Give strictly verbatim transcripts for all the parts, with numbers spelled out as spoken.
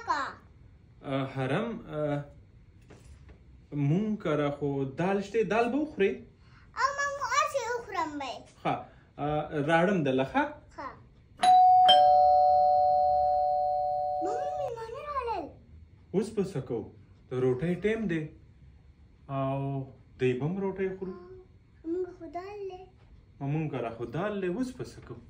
کا حرم مونږ کره خو دال شته دال به وخورې او مامو هسې وخورم به ښه راړم دله ښه ښه مامو مېلمانه راغلل اوس به څه کوو د روټۍ ټایم دی او دوی به هم روټۍ خورو موږ خو دال دی مونږ کره خو دال دی اوس به څه کوو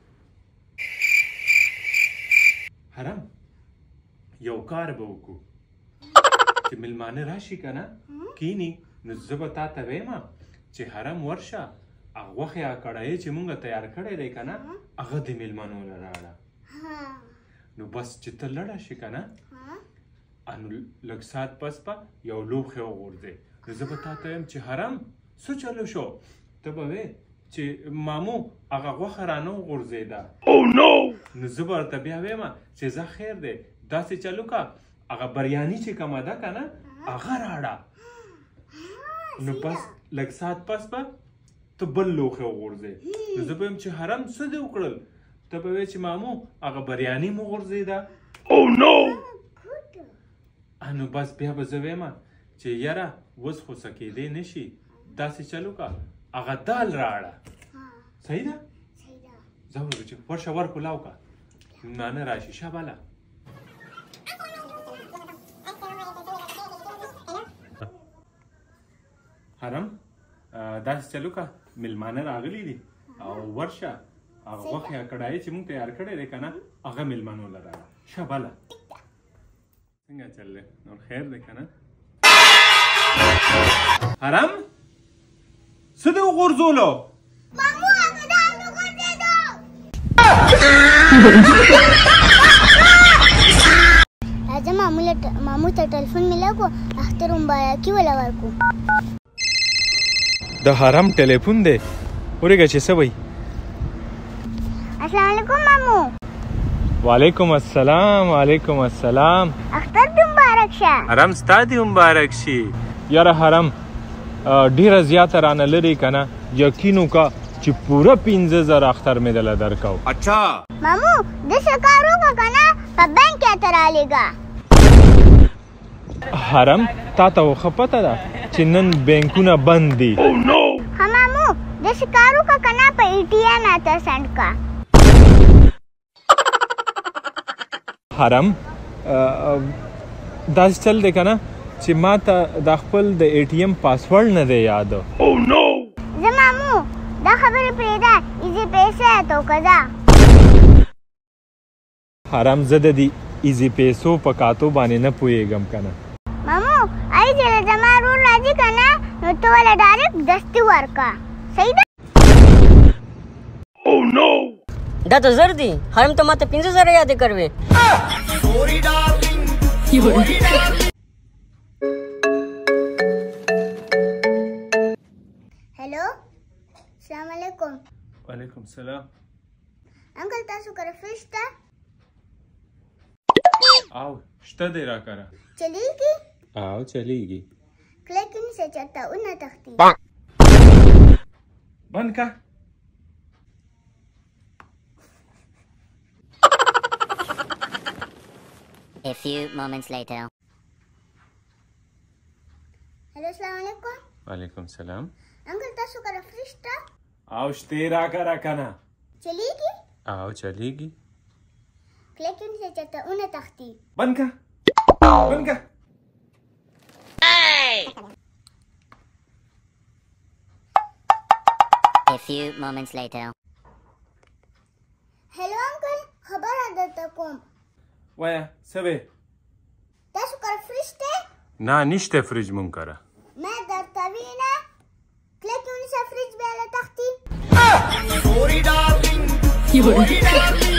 حرم یو کار به وکړو چې مېلمانه راشي که نه کینی نو زه به تا ته وایم چې حرم ورشه هغه غوښې هغه کړایي چې مونږ تیار کړی دی که نه هغه د مېلمنو له راړه نو بس چې ته لړه شي که نه نو لږ ساعت پس به یو لوښی وغورځې نو زه به تا ته وایم چې حرم څه چلو شو ته به وې چې مامو هغه غوښه رانه وغورځېده نو زه به ورته بیا وایم چې زه خیر دی داسې چلو که هغه بریاني چې کومه ده که نه هغه راړه نو بس لږ ساعت پس به ته بل لوښی وغورځې نو زه به یم چې حرم څه دې وکړل ته به وې چې مامو هغه بریاني مو غورځېده نو بس بیا به زه وایم چې یاره اوس خو څه کېدی نه شي داسې چلو که هغه دال راړه صحیح ده ځه ورچې ورشه ور پلاو که مېلمانه راشي شاباله حرم داسې چلو که مېلمانه راغلي دي او ورشه هغه غوښې هغه کړایي چې مونږ تیار کړی دی که نه هغه مېلمنو له راړه شاباله څنګه چل دی نور خیر دی که نه حرم څه دې وغورځولو مامو هغه دال وغورځېدو راځه مامو ته ټلیفون میلاو کړو اختر مبارکي وله ورکړو د حرم ټلیفون دی ورېږه چې څه وایي السلام علیکم مامو وعلیکم السلام وعلیکم السلام اختر دې مبارک شه حرم ستا دې مبارک شي یاره حرم ډېره زیاته رانه لرې که نه یقین وکړه چې پوره پنځه زره اختر مې دله درکو اچھا مامو داسې کار وکړه که نه په بینک کې ته رالېږه حرم تا ته خو پته ده چې نن بینکونه بند دي ښه مامو داسې کار وکړه که نه په ای ټي ایم راته سنډ کړه حرم داسې چل دی که نه چې ما ته دا خپل د ای ټي ایم پاسورډ نه دی یاد زه مامو دا خبرې پرېږده ایزي پیسې راته وکړه حرم زه د دې ایزي پیسو په کاتو باندې نه پوهېږم که نه مامو ای چې له زما رور راځي که نه نو ته وله ډایرکټ دستي ورکړه صحیح ده دا ته زر دي حرم ته ماته پنځه زره یادې کروې هلو السلام علیکم وعلیکم سلام انکل تاسو کره فریج شته او شته دی را کره چلیږي او چلیږي کله کې نیسه چېرته ونه تښتي بند که A few moments later. هلو السلام علیکم وعلیکم سلام انکل تاسو کره فریج شته او شتې را کره که نه چلیږي او چلیږي کله کې نیسه چېرته ونه تښتي بند که بند که A few moments later. هلو انکل خبره درته کوم وایه څه وې تاسو کره فریج شته نه نشته فریج مونږ کره ما درته وینه کله کې ونیسه فریج بیا له تښتي